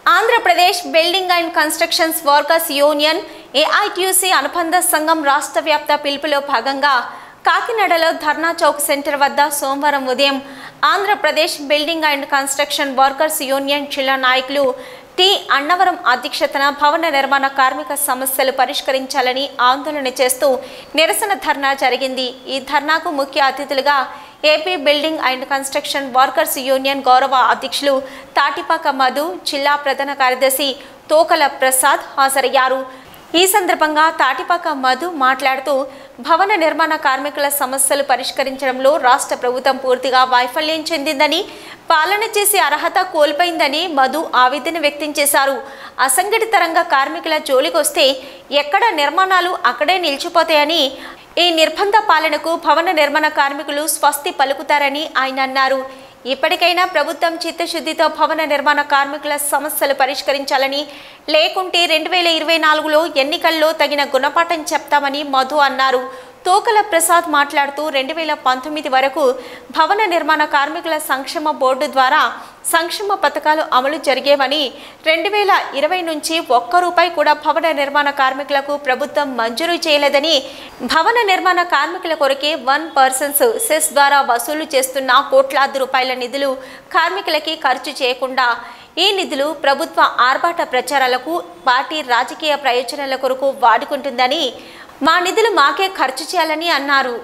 Andhra Pradesh building and constructions workers union AITUC అనుబంధ సంఘం రాష్ట్ర వ్యాప్త పిలుపులో భాగంగా కాకినాడలో ధర్నా చౌక్ సెంటర్ వద్ద సోమవారం ఉదయం Andhra Pradesh building and construction workers union జిల్లా నాయకులు టి అన్నవరం అధ్యక్షతన భవన నిర్మాణ కార్మిక సమస్యలు పరిష్కరించాలని ఆందోళన చేస్తూ నిరసన ధర్నా జరిగింది। ఈ ధర్నాకు ముఖ్య అతిథులుగా AP building and construction workers union గౌరవ అధ్యక్షులు తాటిపాక మధు, జిల్లా ప్రధాన కార్యదర్శి తోకల ప్రసాద్ హాజరయ్యారు। ఈ సందర్భంగా తాటిపాక మధు మాట్లాడుతూ భవన నిర్మాణ కార్మికుల సమస్యలు పరిష్కరించడంలో రాష్ట్ర ప్రభుత్వం పూర్తిగా వైఫల్యం చెందిందని, పాలన చేసే అర్హత కోల్పోయిందని మధు ఆవేదన వ్యక్తం చేశారు। అసంఘటిత రంగ కార్మికుల జోలికొస్తే ఎక్కడ నిర్మాణాలు అక్కడే నిలిచిపోతాయని, ఈ నిర్బంధ పాలనకు భవన నిర్మాణ కార్మికులు స్వస్తి పలుకుతారని ఆయన అన్నారు। ఇప్పటికైనా ప్రభుత్వం చిత్తశుద్ధితో భవన నిర్మాణ కార్మికుల సమస్యలు పరిష్కరించాలని, లేకుంటే 2024లో ఎన్నికల్లో తగిన గుణపాఠం చెప్తామని మధు అన్నారు। తోకల ప్రసాద్ మాట్లాడుతూ 2019 వరకు భవన నిర్మాణ కార్మికుల సంక్షేమ బోర్డు ద్వారా సంక్షేమ పథకాలు అమలు జరిగేవని, 2020 నుంచి ఒక్క రూపాయి కూడా భవన నిర్మాణ కార్మికులకు ప్రభుత్వం మంజూరు చేయలేదని, భవన నిర్మాణ కార్మికుల కొరకే 1% సెస్ ద్వారా వసూలు చేస్తున్న కోట్లాది రూపాయల నిధులు కార్మికులకి ఖర్చు చేయకుండా ఈ నిధులు ప్రభుత్వ ఆర్భాట ప్రచారాలకు, పార్టీ రాజకీయ ప్రయోజనాల కొరకు వాడుకుంటుందని, మా నిధులు మాకే ఖర్చు చేయాలని అన్నారు।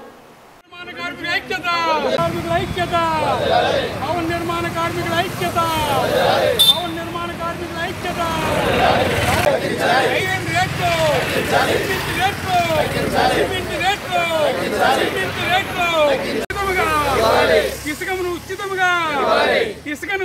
ఇసుకను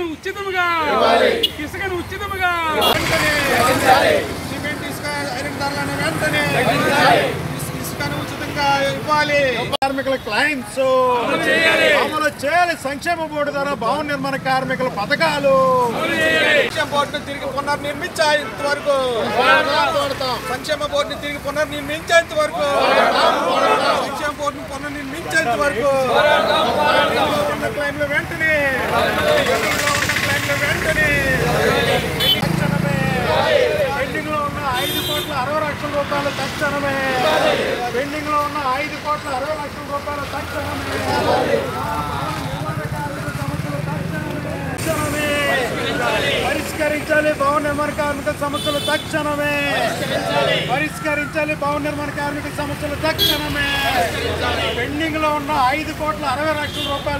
ఉచితముగా సిమెంట్ ఇసుక ఐరన్ ధరలను వెంటనే ఇసుకను ఉచితంగా ఇవ్వాలి। కార్మికుల క్లైమ్స్ అమలు చేయాలి। సంక్షేమ బోర్డు ద్వారా భవన నిర్మాణ కార్మికుల పథకాలు సంక్షేమ బోర్డును తిరిగి పునర్నిర్మించేంత వరకు సంక్షేమ బోర్డుని తిరిగి పునర్నిర్మించేంత వరకు సంక్షేమ బోర్డును పునర్నిర్మించేంత వరకు ఉన్న క్లైమ్లు వెంటనే పెండింగ్ లో ఉన్న 5,60,00,000 రూపాయలు తక్షణమే పెండింగ్ లో ఉన్న 5,60,00,000 రూపాయలు తక్షణమే పరిష్కరించాలి। భవన నిర్మాణ కార్మికుల సమస్యలు తక్షణమే పరిష్కరించాలి। భవన నిర్మాణ కార్మికుల సమస్యలు తక్షణమే పెండింగ్ లో ఉన్న 5,60,00,000 రూపాయల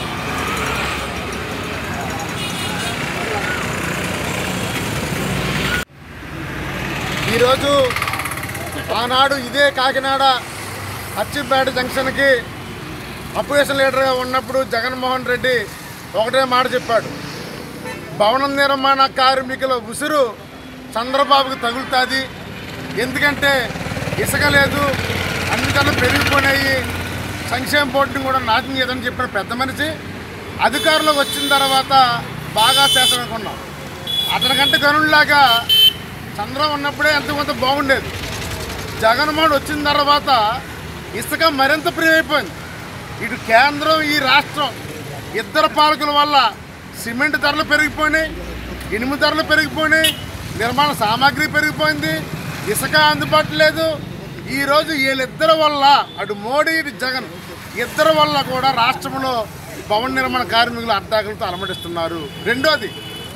ఈరోజు ఆనాడు ఇదే కాకినాడ అచ్చిపేట జంక్షన్కి అపోజిషన్ లీడర్గా ఉన్నప్పుడు జగన్మోహన్ రెడ్డి ఒకటే మాట చెప్పాడు, భవన నిర్మాణ కార్మికుల ఉసురు చంద్రబాబుకు తగులుతుంది, ఎందుకంటే ఇసుక లేదు, అన్ని ధరలు పెరిగిపోయినాయి, సంక్షేమ బోర్డుని కూడా నాశనం చేయదని చెప్పిన పెద్ద మనిషి అధికారంలోకి వచ్చిన తర్వాత బాగా చేస్తామనుకున్నాం। అతనికంటే గనుల్లాగా చంద్రబాబు ఉన్నప్పుడే ఎంత కొంత బాగుండేది, జగన్మోహన్ వచ్చిన తర్వాత ఇసుక మరింత ప్రియమైపోయింది। ఇటు కేంద్రం, ఈ రాష్ట్రం ఇద్దరు పాలకుల వల్ల సిమెంట్ ధరలు పెరిగిపోయినాయి, ఇనుము ధరలు పెరిగిపోయినాయి, నిర్మాణ సామాగ్రి పెరిగిపోయింది, ఇసుక అందుబాటు లేదు। ఈరోజు వీళ్ళిద్దరి వల్ల అటు మోడీ, ఇటు జగన్ ఇద్దరి వల్ల కూడా రాష్ట్రంలో భవన నిర్మాణ కార్మికులు అడ్డాకులతో అలమటిస్తున్నారు। రెండోది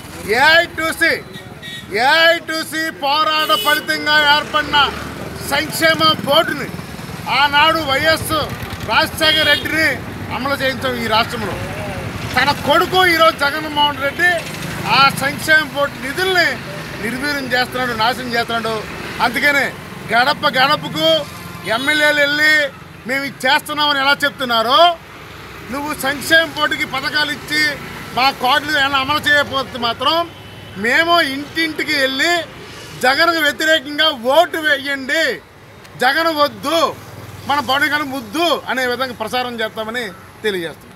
ఏఐటీయూసీ పోరాట ఫలితంగా ఏర్పడిన సంక్షేమ బోర్డుని ఆనాడు వైఎస్ రాజశేఖర రెడ్డిని అమలు చేయించాం ఈ రాష్ట్రంలో। తన కొడుకు ఈరోజు జగన్మోహన్ రెడ్డి ఆ సంక్షేమ బోర్డు నిధుల్ని నిర్వీర్యం చేస్తున్నాడు, నాశనం చేస్తున్నాడు। అందుకనే గడప గడపకు ఎమ్మెల్యేలు వెళ్ళి మేము ఇది చేస్తున్నామని ఎలా చెప్తున్నారో, నువ్వు సంక్షేమ బోర్డుకి పథకాలు ఇచ్చి మా కార్డులు ఎలా అమలు చేయకపోతే మాత్రం మేము ఇంటింటికి వెళ్ళి జగన్కు వ్యతిరేకంగా ఓటు వేయండి, జగన్ వద్దు, మన బడుగను ముద్దు అనే విధంగా ప్రచారం చేస్తామని తెలియజేస్తాం।